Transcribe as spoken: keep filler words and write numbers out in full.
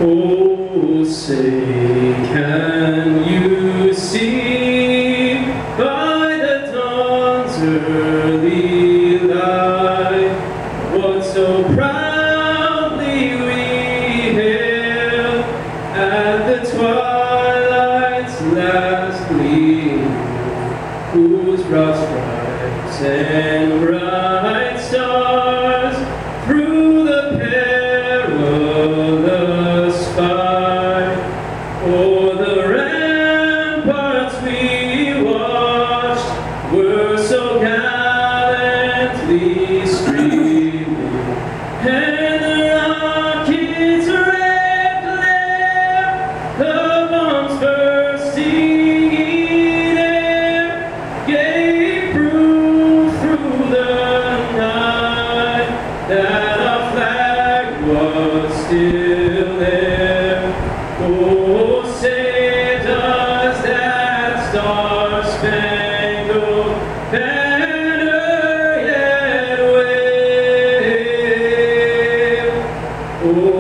Oh, say, can you see by the dawn's early light what so proudly we hailed at the twilight's last gleam, whose broad stripes and bright stars through the perilous fight o'er the ramparts we watched were so gallantly streaming, and the rocket's red glare, the bombs bursting in air, gave proof through the night that our flag was still there. Oh, say does that star-spangled banner yet wave? Oh,